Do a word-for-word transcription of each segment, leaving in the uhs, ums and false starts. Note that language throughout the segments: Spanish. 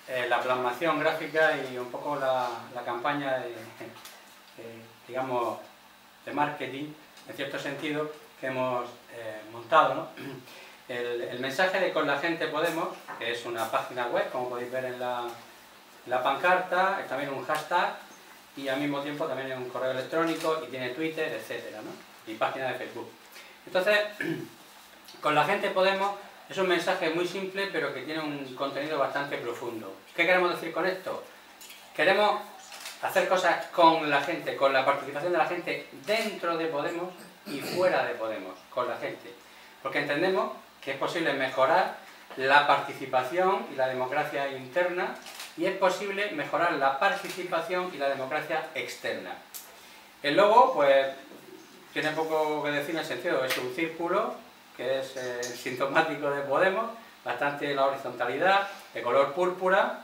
eh, la plasmación gráfica y un poco la, la campaña de, eh, digamos, de marketing, en cierto sentido, que hemos eh, montado, ¿no? El, el mensaje de Con la Gente Podemos, que es una página web, como podéis ver en la, la pancarta, es también un hashtag y al mismo tiempo también es un correo electrónico y tiene Twitter, etcétera, ¿no? Y página de Facebook. Entonces, Con la Gente Podemos es un mensaje muy simple, pero que tiene un contenido bastante profundo. ¿Qué queremos decir con esto? Queremos hacer cosas con la gente, con la participación de la gente dentro de Podemos y fuera de Podemos, con la gente. Porque entendemos que es posible mejorar la participación y la democracia interna y es posible mejorar la participación y la democracia externa. El logo, pues, tiene poco que decir en el sentido, es un círculo que es eh, sintomático de Podemos, bastante la horizontalidad, de color púrpura.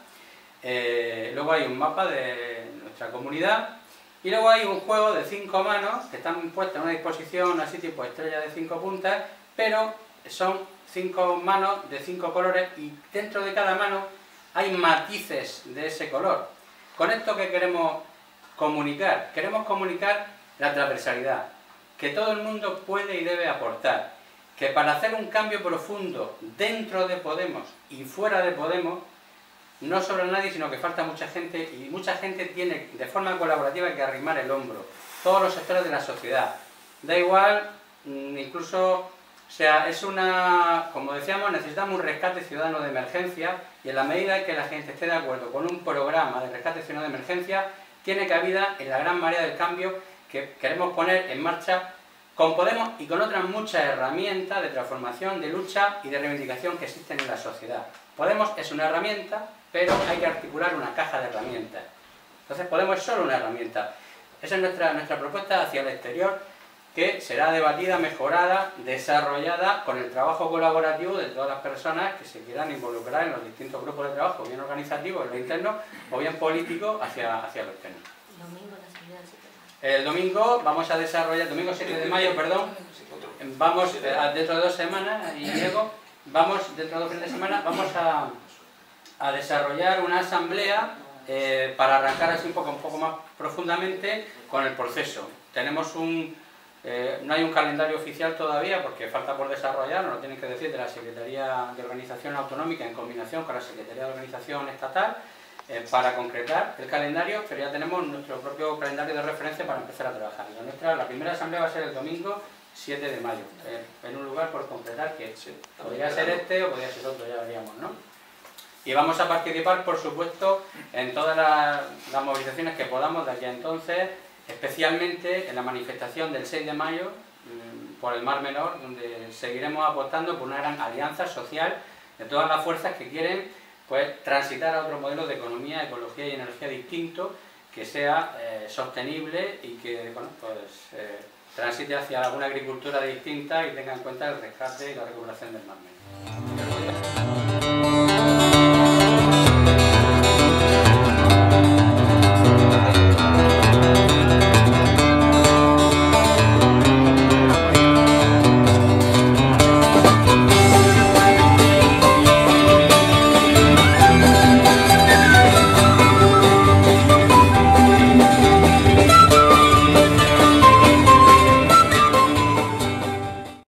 Eh, luego hay un mapa de nuestra comunidad y luego hay un juego de cinco manos que están puestas en una disposición así tipo estrella de cinco puntas, pero son cinco manos de cinco colores y dentro de cada mano hay matices de ese color. ¿Con esto qué queremos comunicar? Queremos comunicar la transversalidad, que todo el mundo puede y debe aportar, que para hacer un cambio profundo dentro de Podemos y fuera de Podemos no sobra nadie, sino que falta mucha gente y mucha gente tiene de forma colaborativa que arrimar el hombro, todos los sectores de la sociedad. Da igual, incluso, o sea, es una, como decíamos, necesitamos un rescate ciudadano de emergencia y en la medida que la gente esté de acuerdo con un programa de rescate ciudadano de emergencia, tiene cabida en la gran marea del cambio que queremos poner en marcha con Podemos y con otras muchas herramientas de transformación, de lucha y de reivindicación que existen en la sociedad. Podemos es una herramienta, pero hay que articular una caja de herramientas. Entonces Podemos es solo una herramienta. Esa es nuestra, nuestra propuesta hacia el exterior, que será debatida, mejorada, desarrollada con el trabajo colaborativo de todas las personas que se quieran involucrar en los distintos grupos de trabajo, bien organizativos en lo interno o bien políticos hacia, hacia lo externo. El domingo vamos a desarrollar, el domingo siete de mayo, perdón, vamos eh, dentro de dos semanas, y Diego, vamos dentro de dos fines de semana, vamos a, a desarrollar una asamblea eh, para arrancar así un poco, un poco más profundamente con el proceso. Tenemos un, eh, no hay un calendario oficial todavía porque falta por desarrollar, nos lo tienen que decir de la Secretaría de Organización Autonómica en combinación con la Secretaría de Organización Estatal, Eh, para concretar el calendario, pero ya tenemos nuestro propio calendario de referencia para empezar a trabajar. La, nuestra, la primera asamblea va a ser el domingo siete de mayo, eh, en un lugar por concretar que sí, podría ser este o podría ser otro, ya veríamos, ¿no? Y vamos a participar, por supuesto, en todas las, las movilizaciones que podamos de aquí a entonces, especialmente en la manifestación del seis de mayo mmm, por el Mar Menor, donde seguiremos apostando por una gran alianza social de todas las fuerzas que quieren pues transitar a otro modelo de economía, ecología y energía distinto, que sea eh, sostenible y que bueno, pues, eh, transite hacia una agricultura distinta y tenga en cuenta el rescate y la recuperación del mar Menor.